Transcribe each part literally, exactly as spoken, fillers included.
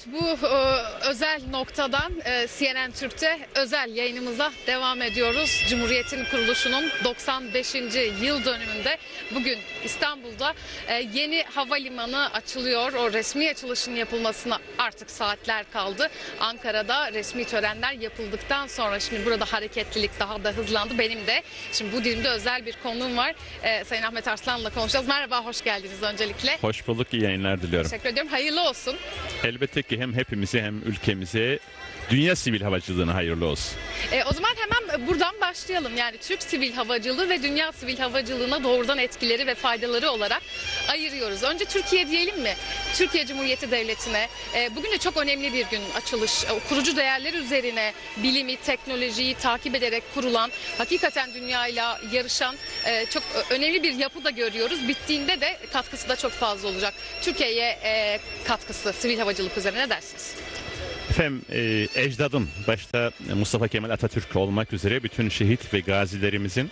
bu e, özel noktadan e, C N N Türk'te özel yayınımıza devam ediyoruz. Cumhuriyet'in kuruluşunun doksan beşinci yıl dönümünde bugün İstanbul'da e, yeni havalimanı açılıyor. O resmi açılışın yapılmasına artık saatler kaldı. Ankara'da resmi törenler yapıldıktan sonra şimdi burada hareketlilik daha da hızlandı. Benim de şimdi bu dilimde özel bir konuğum var. E, Sayın Ahmet Arslan'la konuşacağız. Merhaba, hoş geldiniz öncelikle. Hoş bulduk, iyi yayınlar diliyorum. Teşekkür ediyorum. Hayırlı olsun. Elbette ki hem hepimize hem ülkemize, dünya sivil havacılığına hayırlı olsun. E, o zaman hemen buradan başlayalım. Yani Türk sivil havacılığı ve dünya sivil havacılığına doğrudan etkileri ve faydaları olarak ayırıyoruz. Önce Türkiye diyelim mi? Türkiye Cumhuriyeti Devleti'ne e, bugün de çok önemli bir gün açılış. E, kurucu değerler üzerine bilimi, teknolojiyi takip ederek kurulan, hakikaten dünyayla yarışan e, çok önemli bir yapı da görüyoruz. Bittiğinde de katkısı da çok fazla olacak. Türkiye'ye e, katkısı sivil havacılık üzerine ne dersiniz? Efendim e, ecdadım başta Mustafa Kemal Atatürk olmak üzere bütün şehit ve gazilerimizin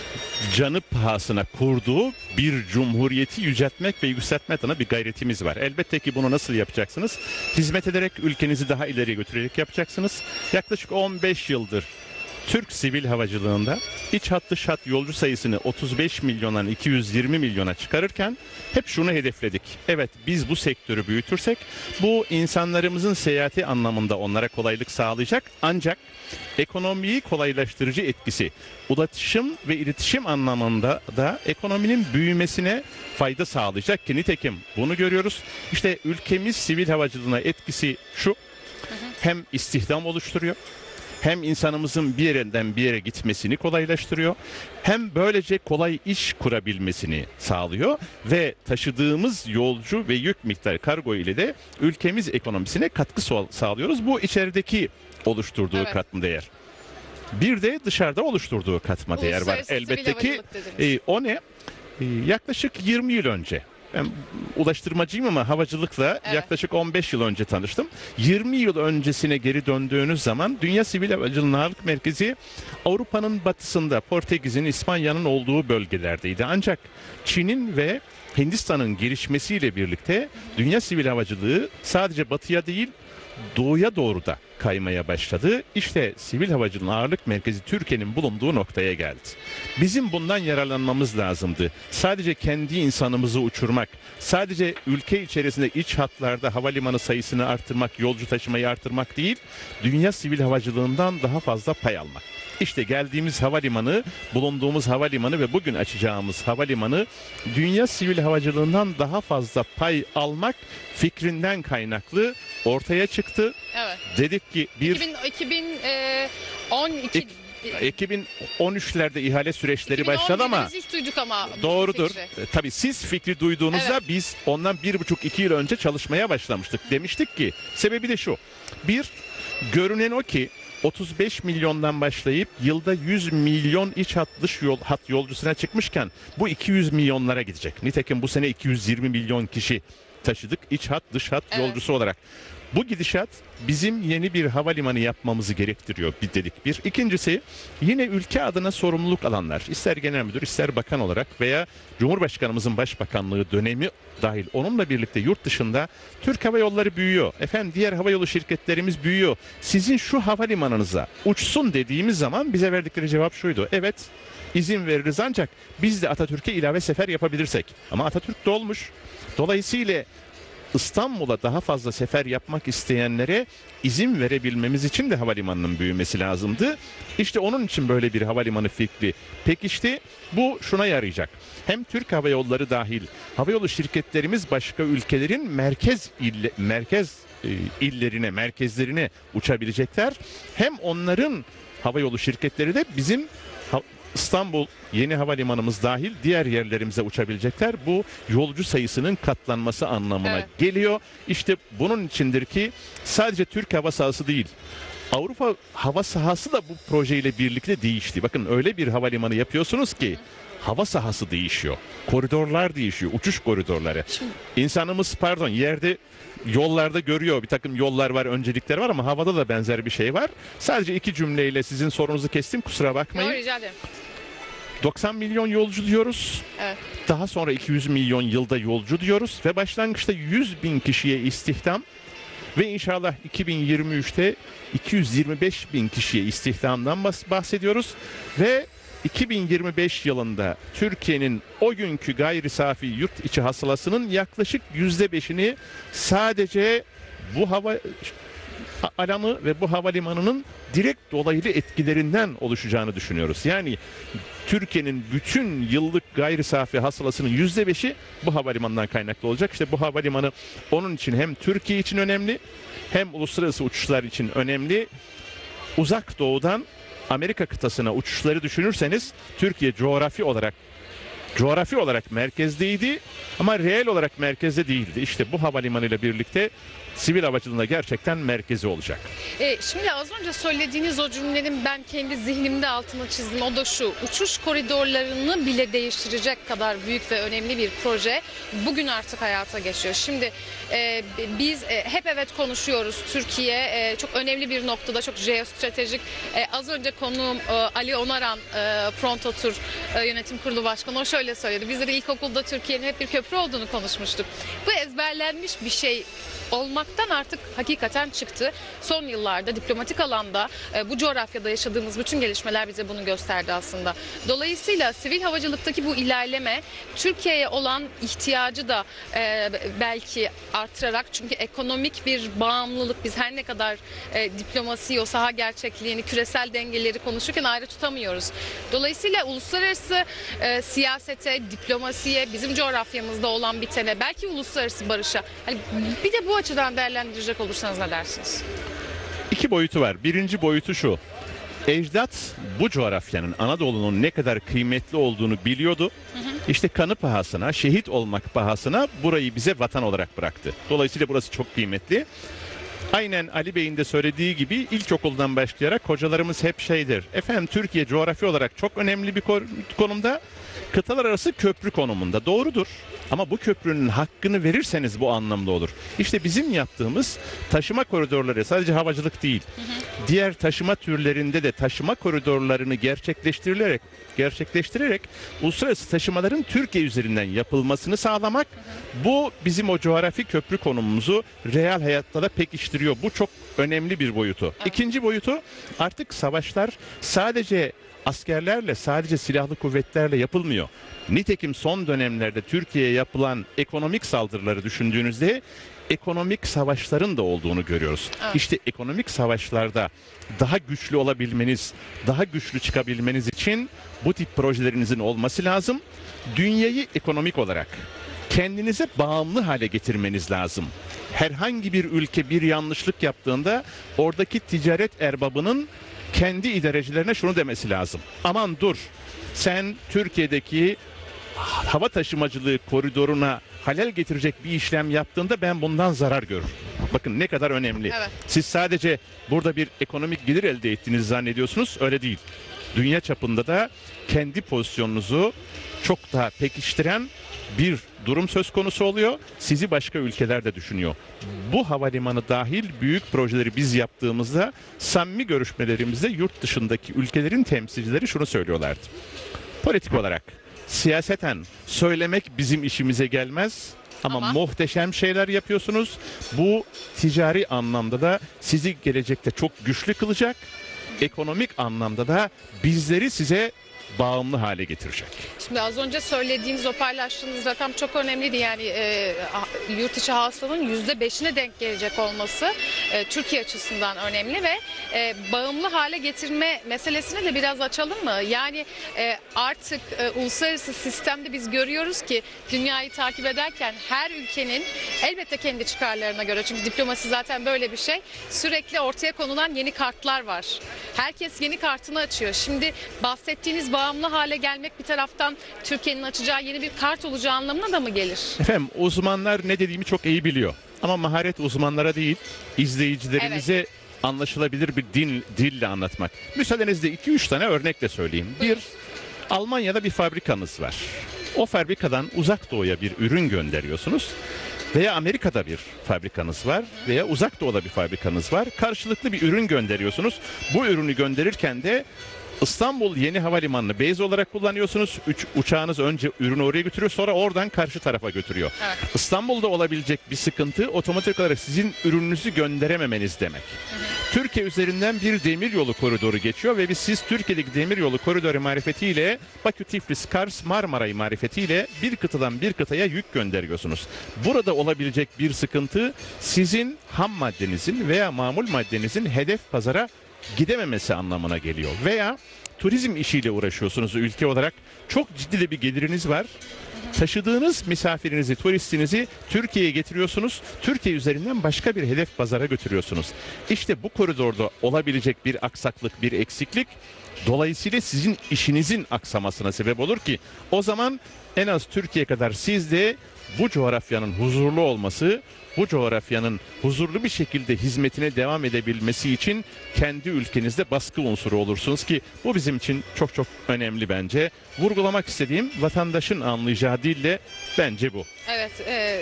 canı pahasına kurduğu bir cumhuriyeti yüceltmek ve yükseltmek adına bir gayretimiz var. Elbette ki bunu nasıl yapacaksınız? Hizmet ederek, ülkenizi daha ileriye götürerek yapacaksınız. Yaklaşık on beş yıldır Türk sivil havacılığında iç hat dış hat yolcu sayısını otuz beş milyondan iki yüz yirmi milyona çıkarırken hep şunu hedefledik. Evet, biz bu sektörü büyütürsek bu insanlarımızın seyahati anlamında onlara kolaylık sağlayacak, ancak ekonomiyi kolaylaştırıcı etkisi, ulaşım ve iletişim anlamında da ekonominin büyümesine fayda sağlayacak ki nitekim bunu görüyoruz. İşte ülkemiz sivil havacılığına etkisi şu: hem istihdam oluşturuyor, hem insanımızın bir yerden bir yere gitmesini kolaylaştırıyor, hem böylece kolay iş kurabilmesini sağlıyor ve taşıdığımız yolcu ve yük miktarı kargo ile de ülkemiz ekonomisine katkı sağlıyoruz. Bu içerideki oluşturduğu Evet. katma değer. Bir de dışarıda oluşturduğu katma değer var. Uluslararası Elbette sivil ki havacılık dediniz. e, o ne? E, yaklaşık yirmi yıl önce. Ben ulaştırmacıyım ama havacılıkla Evet. yaklaşık on beş yıl önce tanıştım. yirmi yıl öncesine geri döndüğünüz zaman Dünya Sivil Havacılığı'nın ağırlık merkezi Avrupa'nın batısında, Portekiz'in, İspanya'nın olduğu bölgelerdeydi. Ancak Çin'in ve Hindistan'ın gelişmesiyle birlikte dünya sivil havacılığı sadece batıya değil, doğuya doğru da kaymaya başladı. İşte sivil havacılığın ağırlık merkezi Türkiye'nin bulunduğu noktaya geldi. Bizim bundan yararlanmamız lazımdı. Sadece kendi insanımızı uçurmak, sadece ülke içerisinde iç hatlarda havalimanı sayısını artırmak, yolcu taşımayı artırmak değil, dünya sivil havacılığından daha fazla pay almak. İşte geldiğimiz havalimanı, bulunduğumuz havalimanı ve bugün açacağımız havalimanı dünya sivil havacılığından daha fazla pay almak fikrinden kaynaklı ortaya çıktı. Evet. Dedik ki bir iki bin on iki İk- iki bin on üçlerde ihale süreçleri başladı ama biz ilk duyduk ama bu doğrudur. fikri. E, Tabii siz fikri duyduğunuzda Evet. biz ondan bir buçuk iki yıl önce çalışmaya başlamıştık. Demiştik ki sebebi de şu: bir, görünen o ki otuz beş milyondan başlayıp yılda yüz milyon iç hat dış yol hat yolcusuna çıkmışken bu iki yüz milyonlara gidecek. Nitekim bu sene iki yüz yirmi milyon kişi taşıdık iç hat dış hat Evet. yolcusu olarak. Bu gidişat bizim yeni bir havalimanı yapmamızı gerektiriyor bir dedik bir. İkincisi, yine ülke adına sorumluluk alanlar, ister genel müdür ister bakan olarak veya Cumhurbaşkanımızın başbakanlığı dönemi dahil onunla birlikte yurt dışında Türk Hava Yolları büyüyor. Efendim diğer havayolu şirketlerimiz büyüyor. Sizin şu havalimanınıza uçsun dediğimiz zaman bize verdikleri cevap şuydu: evet, izin veririz ancak biz de Atatürk'e ilave sefer yapabilirsek. Ama Atatürk dolmuş. Dolayısıyla İstanbul'a daha fazla sefer yapmak isteyenlere izin verebilmemiz için de havalimanının büyümesi lazımdı. İşte onun için böyle bir havalimanı fikri pekişti. Bu şuna yarayacak: hem Türk Hava Yolları dahil havayolu şirketlerimiz başka ülkelerin merkez ille, merkez e, illerine, merkezlerine uçabilecekler. Hem onların havayolu şirketleri de bizim ha- İstanbul yeni havalimanımız dahil diğer yerlerimize uçabilecekler. Bu yolcu sayısının katlanması anlamına Evet. geliyor. İşte bunun içindir ki sadece Türk hava sahası değil, Avrupa hava sahası da bu projeyle birlikte değişti. Bakın, öyle bir havalimanı yapıyorsunuz ki hava sahası değişiyor. Koridorlar değişiyor. Uçuş koridorları. Şimdi- İnsanımız pardon yerde, yollarda görüyor. Bir takım yollar var, öncelikler var ama havada da benzer bir şey var. Sadece iki cümleyle sizin sorunuzu kestim, kusura bakmayın. Yok, rica ederim. doksan milyon yolcu diyoruz. Evet. Daha sonra iki yüz milyon yılda yolcu diyoruz ve başlangıçta yüz bin kişiye istihdam Ve inşallah iki bin yirmi üçte iki yüz yirmi beş bin kişiye istihdamdan bahsediyoruz ve iki bin yirmi beş yılında Türkiye'nin o günkü gayri safi yurt içi hasılasının yaklaşık yüzde beşini sadece bu hava alanı ve bu havalimanının direkt dolaylı etkilerinden oluşacağını düşünüyoruz. Yani Türkiye'nin bütün yıllık gayri safi hasılasının yüzde beşi bu havalimanından kaynaklı olacak. İşte bu havalimanı onun için hem Türkiye için önemli hem uluslararası uçuşlar için önemli. Uzak doğudan Amerika kıtasına uçuşları düşünürseniz Türkiye coğrafi olarak coğrafi olarak merkezdeydi ama reel olarak merkezde değildi. İşte bu havalimanıyla birlikte sivil havacılığında gerçekten merkezi olacak. E, şimdi az önce söylediğiniz o cümlenin ben kendi zihnimde altını çizdim. O da şu: uçuş koridorlarını bile değiştirecek kadar büyük ve önemli bir proje bugün artık hayata geçiyor. Şimdi e, biz e, hep evet konuşuyoruz. Türkiye e, çok önemli bir noktada, çok jeostratejik. E, az önce konuğum e, Ali Onaran, e, Frontotur e, Yönetim Kurulu Başkanı, o şöyle söyledi. Bizde de ilkokulda Türkiye'nin hep bir köprü olduğunu konuşmuştuk. Bu ezberlenmiş bir şey olmaktan artık hakikaten çıktı. Son yıllarda diplomatik alanda e, bu coğrafyada yaşadığımız bütün gelişmeler bize bunu gösterdi aslında. Dolayısıyla sivil havacılıktaki bu ilerleme Türkiye'ye olan ihtiyacı da e, belki artırarak, çünkü ekonomik bir bağımlılık, biz her ne kadar e, diplomasiyi, o saha gerçekliğini, küresel dengeleri konuşurken ayrı tutamıyoruz. Dolayısıyla uluslararası e, siyasete, diplomasiye, bizim coğrafyamızda olan bitene, belki uluslararası barışa, hani bir de bu açıdan değerlendirecek olursanız ne dersiniz? İki boyutu var. Birinci boyutu şu: ecdat bu coğrafyanın, Anadolu'nun ne kadar kıymetli olduğunu biliyordu. Hı hı. İşte kanı pahasına, şehit olmak pahasına burayı bize vatan olarak bıraktı. Dolayısıyla burası çok kıymetli. Aynen Ali Bey'in de söylediği gibi ilkokuldan başlayarak hocalarımız hep şeydir: efendim Türkiye coğrafi olarak çok önemli bir konumda, kıtalar arası köprü konumunda. Doğrudur. Ama bu köprünün hakkını verirseniz bu anlamda olur. İşte bizim yaptığımız taşıma koridorları sadece havacılık değil, hı hı. diğer taşıma türlerinde de taşıma koridorlarını gerçekleştirilerek gerçekleştirerek uluslararası taşımaların Türkiye üzerinden yapılmasını sağlamak, hı hı. bu bizim o coğrafi köprü konumumuzu reel hayatta da pekiştiriyor. Bu çok önemli bir boyutu. Evet. İkinci boyutu, artık savaşlar sadece askerlerle, sadece silahlı kuvvetlerle yapılmıyor. Nitekim son dönemlerde Türkiye'ye yapılan ekonomik saldırıları düşündüğünüzde ekonomik savaşların da olduğunu görüyoruz. Evet. İşte ekonomik savaşlarda daha güçlü olabilmeniz, daha güçlü çıkabilmeniz için bu tip projelerinizin olması lazım. Dünyayı ekonomik olarak kendinize bağımlı hale getirmeniz lazım. Herhangi bir ülke bir yanlışlık yaptığında oradaki ticaret erbabının kendi idarecilerine şunu demesi lazım: aman dur, sen Türkiye'deki hava taşımacılığı koridoruna halel getirecek bir işlem yaptığında ben bundan zarar görürüm. Bakın ne kadar önemli. Evet. Siz sadece burada bir ekonomik gelir elde ettiğinizi zannediyorsunuz. Öyle değil. Dünya çapında da kendi pozisyonunuzu çok daha pekiştiren bir durum söz konusu oluyor. Sizi başka ülkeler de düşünüyor. Bu havalimanı dahil büyük projeleri biz yaptığımızda samimi görüşmelerimizde yurt dışındaki ülkelerin temsilcileri şunu söylüyorlardı: politik olarak, siyaseten söylemek bizim işimize gelmez ama, ama muhteşem şeyler yapıyorsunuz. Bu ticari anlamda da sizi gelecekte çok güçlü kılacak. Ekonomik anlamda da bizleri size bağımlı hale getirecek. Şimdi az önce söylediğiniz, o paylaştığınız rakam çok önemliydi. Yani e, yurt içi hasılanın yüzde beşine denk gelecek olması e, Türkiye açısından önemli ve e, bağımlı hale getirme meselesini de biraz açalım mı? Yani e, artık e, uluslararası sistemde biz görüyoruz ki dünyayı takip ederken her ülkenin elbette kendi çıkarlarına göre, çünkü diplomasi zaten böyle bir şey, sürekli ortaya konulan yeni kartlar var. Herkes yeni kartını açıyor. Şimdi bahsettiğiniz bağımlı hale gelmek bir taraftan Türkiye'nin açacağı yeni bir kart olacağı anlamına da mı gelir? Efendim, uzmanlar ne dediğimi çok iyi biliyor. Ama maharet uzmanlara değil, izleyicilerimize evet. anlaşılabilir bir dil, dille anlatmak. Müsaadenizle iki üç tane örnekle söyleyeyim. Bir, Almanya'da bir fabrikanız var. O fabrikadan uzak doğuya bir ürün gönderiyorsunuz. Veya Amerika'da bir fabrikanız var veya uzak doğuda bir fabrikanız var. Karşılıklı bir ürün gönderiyorsunuz. Bu ürünü gönderirken de İstanbul Yeni Havalimanı'nı base olarak kullanıyorsunuz. Üç, uçağınız önce ürünü oraya götürüyor, sonra oradan karşı tarafa götürüyor. Evet. İstanbul'da olabilecek bir sıkıntı otomatik olarak sizin ürününüzü gönderememeniz demek. Hı hı. Türkiye üzerinden bir demiryolu koridoru geçiyor ve biz siz Türkiye'deki demiryolu koridoru marifetiyle Bakü, Tiflis, Kars, Marmaray marifetiyle bir kıtadan bir kıtaya yük gönderiyorsunuz. Burada olabilecek bir sıkıntı sizin ham maddenizin veya mamul maddenizin hedef pazara gidememesi anlamına geliyor. Veya turizm işiyle uğraşıyorsunuz ülke olarak. Çok ciddi de bir geliriniz var. Taşıdığınız misafirinizi, turistinizi Türkiye'ye getiriyorsunuz. Türkiye üzerinden başka bir hedef pazara götürüyorsunuz. İşte bu koridorda olabilecek bir aksaklık, bir eksiklik dolayısıyla sizin işinizin aksamasına sebep olur ki o zaman en az Türkiye kadar siz de bu coğrafyanın huzurlu olması, bu coğrafyanın huzurlu bir şekilde hizmetine devam edebilmesi için kendi ülkenizde baskı unsuru olursunuz ki bu bizim için çok çok önemli bence. Vurgulamak istediğim vatandaşın anlayacağı dille bence bu. Evet. E,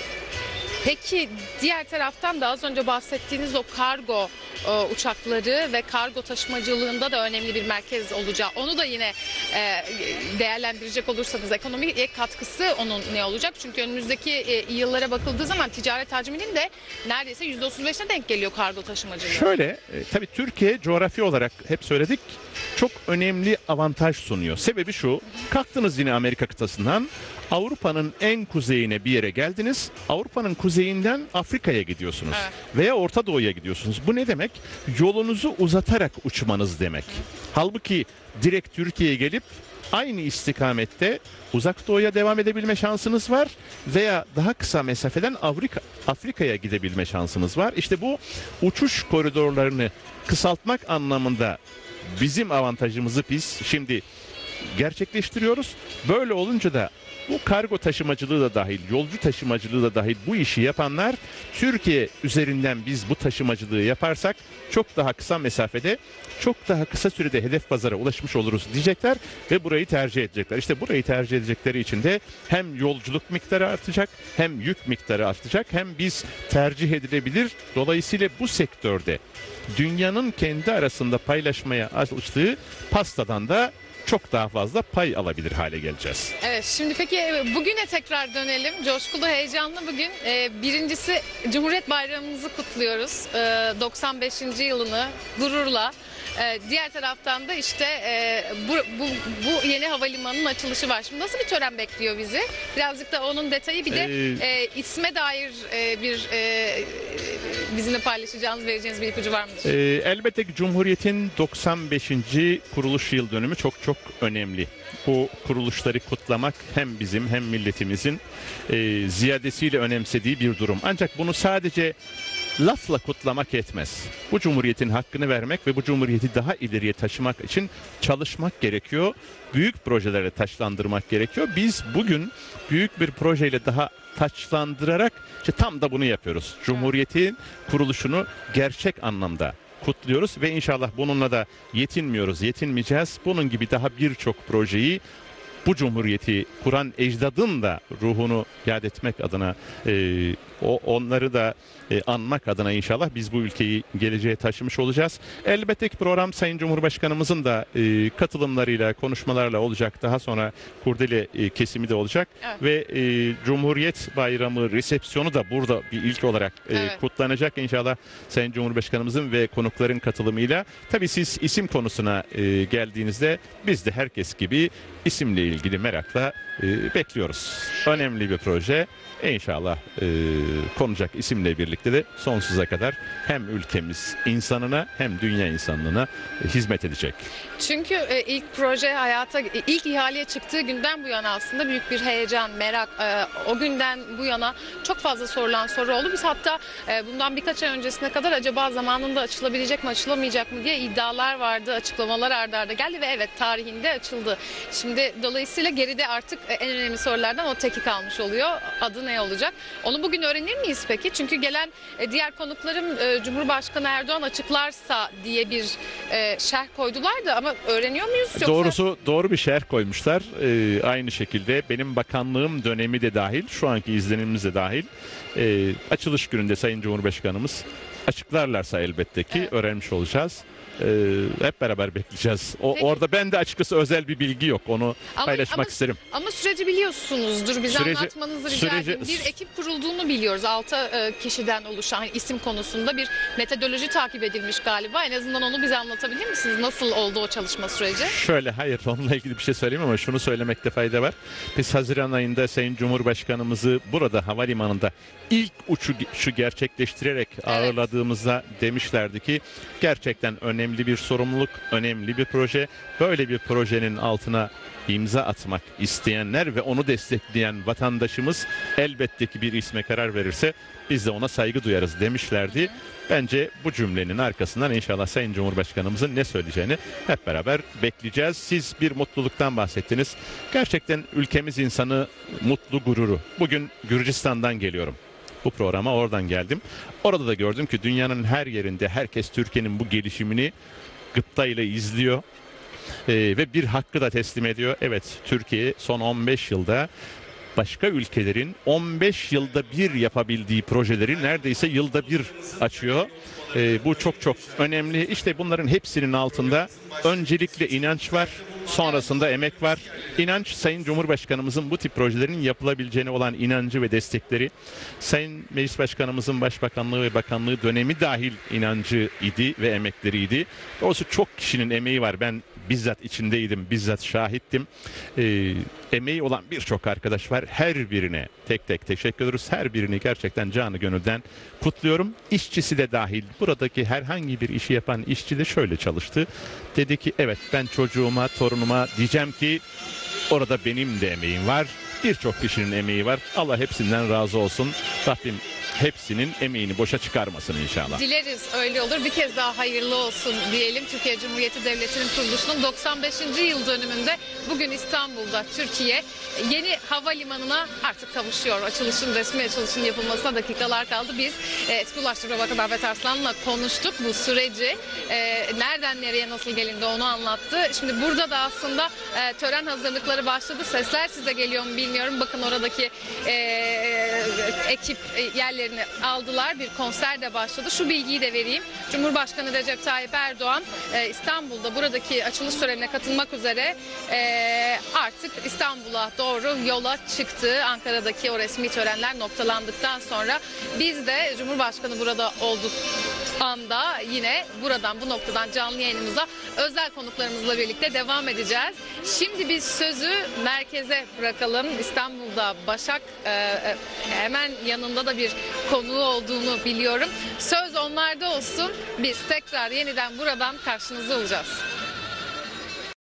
peki diğer taraftan da az önce bahsettiğiniz o kargo e, uçakları ve kargo taşımacılığında da önemli bir merkez olacağı. Onu da yine e, değerlendirecek olursanız ekonomiye katkısı onun ne olacak? Çünkü önümüzdeki e, yıllara bakıldığı zaman ticaret hacminin de neredeyse yüzde otuz beşine denk geliyor kargo taşımacılığı. Şöyle, e, tabii Türkiye coğrafi olarak hep söyledik çok önemli avantaj sunuyor. Sebebi şu, kalktınız yine Amerika kıtasından, Avrupa'nın en kuzeyine bir yere geldiniz. Avrupa'nın kuzeyinden Afrika'ya gidiyorsunuz. Evet. Veya Orta Doğu'ya gidiyorsunuz. Bu ne demek? Yolunuzu uzatarak uçmanız demek. Hı. Halbuki direkt Türkiye'ye gelip aynı istikamette Uzak Doğu'ya devam edebilme şansınız var veya daha kısa mesafeden Afrika, Afrika'ya gidebilme şansınız var. İşte bu uçuş koridorlarını kısaltmak anlamında bizim avantajımızı biz şimdi gerçekleştiriyoruz. Böyle olunca da bu kargo taşımacılığı da dahil, yolcu taşımacılığı da dahil bu işi yapanlar Türkiye üzerinden biz bu taşımacılığı yaparsak çok daha kısa mesafede, çok daha kısa sürede hedef pazara ulaşmış oluruz diyecekler ve burayı tercih edecekler. İşte burayı tercih edecekleri için de hem yolculuk miktarı artacak, hem yük miktarı artacak, hem biz tercih edilebilir. Dolayısıyla bu sektörde dünyanın kendi arasında paylaşmaya alıştığı pastadan da çok daha fazla pay alabilir hale geleceğiz. Evet, şimdi peki bugüne tekrar dönelim. Coşkulu, heyecanlı bugün. Ee, birincisi Cumhuriyet Bayramımızı kutluyoruz. Ee, doksan beşinci yılını gururla. Ee, diğer taraftan da işte e, bu, bu, bu yeni havalimanının açılışı var. Şimdi nasıl bir tören bekliyor bizi? Birazcık da onun detayı, bir de ee, e, isme dair e, bir e, bizimle paylaşacağınız, vereceğiniz bir ipucu var mıdır? Ee, elbette ki Cumhuriyet'in doksan beşinci kuruluş yıl dönümü çok çok önemli. Bu kuruluşları kutlamak hem bizim hem milletimizin e, ziyadesiyle önemsediği bir durum. Ancak bunu sadece lafla kutlamak yetmez. Bu cumhuriyetin hakkını vermek ve bu cumhuriyeti daha ileriye taşımak için çalışmak gerekiyor. Büyük projelere taçlandırmak gerekiyor. Biz bugün büyük bir projeyle daha taçlandırarak işte tam da bunu yapıyoruz. Cumhuriyetin kuruluşunu gerçek anlamda kutluyoruz ve inşallah bununla da yetinmiyoruz, yetinmeyeceğiz. Bunun gibi daha birçok projeyi bu cumhuriyeti kuran ecdadın da ruhunu yad etmek adına, e, o onları da e, anmak adına inşallah biz bu ülkeyi geleceğe taşımış olacağız. Elbette ki program Sayın Cumhurbaşkanımızın da e, katılımlarıyla, konuşmalarla olacak. Daha sonra kurdele e, kesimi de olacak. Evet. Ve e, Cumhuriyet Bayramı resepsiyonu da burada bir ilk olarak e, evet. kutlanacak inşallah Sayın Cumhurbaşkanımızın ve konukların katılımıyla. Tabii siz isim konusuna e, geldiğinizde biz de herkes gibi isimle ilgili merakla e, bekliyoruz. Önemli bir proje. İnşallah e, konacak isimle birlikte de sonsuza kadar hem ülkemiz insanına hem dünya insanlığına e, hizmet edecek. Çünkü e, ilk proje hayata, ilk ihaleye çıktığı günden bu yana aslında büyük bir heyecan, merak. E, o günden bu yana çok fazla sorulan soru oldu. Biz hatta e, bundan birkaç ay öncesine kadar acaba zamanında açılabilecek mi, açılamayacak mı diye iddialar vardı. Açıklamalar arda arda geldi ve evet, tarihinde açıldı. Şimdi dolayısıyla geride artık en önemli sorulardan o teki kalmış oluyor. Adı ne olacak? Onu bugün öğrenir miyiz peki? Çünkü gelen e, diğer konuklarım e, Cumhurbaşkanı Erdoğan açıklarsa diye bir e, şerh koydular da ama öğreniyor muyuz? Yoksa... Doğrusu doğru bir şerh koymuşlar. Ee, aynı şekilde benim bakanlığım dönemi de dahil, şu anki izlenimimiz de dahil. Ee, açılış gününde Sayın Cumhurbaşkanımız açıklarlarsa elbette ki evet. öğrenmiş olacağız. e, hep beraber bekleyeceğiz. O Peki. orada ben de açıkçası özel bir bilgi yok. Onu Ama- paylaşmak ama- isterim. Ama süreci biliyorsunuzdur. Bize Süreci- anlatmanızı rica süreci- edeyim. Bir ekip kurulduğunu biliyoruz. Altı e, kişiden oluşan hani isim konusunda bir metodoloji takip edilmiş galiba. En azından onu bize anlatabilir misiniz? Nasıl oldu o çalışma süreci? Şöyle, hayır, onunla ilgili bir şey söyleyeyim ama şunu söylemekte fayda var. Biz Haziran ayında Sayın Cumhurbaşkanımızı burada havalimanında ilk uçuşu gerçekleştirerek ağırladığımızda demişlerdi ki gerçekten önemli bir sorumluluk, önemli bir proje. Böyle bir projenin altına imza atmak isteyenler ve onu destekleyen vatandaşımız elbette ki bir isme karar verirse biz de ona saygı duyarız demişlerdi. Bence bu cümlenin arkasından inşallah Sayın Cumhurbaşkanımızın ne söyleyeceğini hep beraber bekleyeceğiz. Siz bir mutluluktan bahsettiniz. Gerçekten ülkemiz insanı mutlu, gururu. Bugün Gürcistan'dan geliyorum. Bu programa oradan geldim. Orada da gördüm ki dünyanın her yerinde herkes Türkiye'nin bu gelişimini gıptayla izliyor. Ee, ve bir hakkı da teslim ediyor. Evet, Türkiye son on beş yılda başka ülkelerin on beş yılda bir yapabildiği projeleri neredeyse yılda bir açıyor. Ee, bu çok çok önemli. İşte bunların hepsinin altında öncelikle inanç var. Sonrasında emek var. İnanç, Sayın Cumhurbaşkanımızın bu tip projelerin yapılabileceğine olan inancı ve destekleri. Sayın Meclis Başkanımızın Başbakanlığı ve Bakanlığı dönemi dahil inancı idi ve emekleriydi. Doğrusu çok kişinin emeği var. Ben bizzat içindeydim, bizzat şahittim. Ee, emeği olan birçok arkadaş var. Her birine tek tek teşekkür ediyoruz. Her birini gerçekten canı gönülden kutluyorum. İşçisi de dahil. Buradaki herhangi bir işi yapan işçi de şöyle çalıştı. Dedi ki evet, ben çocuğuma, torunuma diyeceğim ki orada benim de emeğim var. Birçok kişinin emeği var. Allah hepsinden razı olsun. Rabbim hepsinin emeğini boşa çıkarmasın inşallah. Dileriz öyle olur. Bir kez daha hayırlı olsun diyelim. Türkiye Cumhuriyeti Devleti'nin kuruluşunun doksan beşinci yıl dönümünde bugün İstanbul'da Türkiye yeni havalimanına artık kavuşuyor. Açılışın, resmi açılışın yapılmasına dakikalar kaldı. Biz e, eski Ulaştırma Bakanı Ahmet Arslan'la konuştuk bu süreci. E, nereden nereye nasıl gelindi onu anlattı. Şimdi burada da aslında e, tören hazırlıkları başladı. Sesler size geliyor mu bilmiyorum. Bakın oradaki e, ekip e, yerleri aldılar. Bir konser de başladı. Şu bilgiyi de vereyim. Cumhurbaşkanı Recep Tayyip Erdoğan e, İstanbul'da buradaki açılış törenine katılmak üzere e, artık İstanbul'a doğru yola çıktı. Ankara'daki o resmi törenler noktalandıktan sonra biz de Cumhurbaşkanı burada olduk anda yine buradan, bu noktadan canlı yayınımıza özel konuklarımızla birlikte devam edeceğiz. Şimdi biz sözü merkeze bırakalım. İstanbul'da Başak e, hemen yanında da bir konuğu olduğunu biliyorum. Söz onlarda olsun. Biz tekrar yeniden buradan karşınızda olacağız.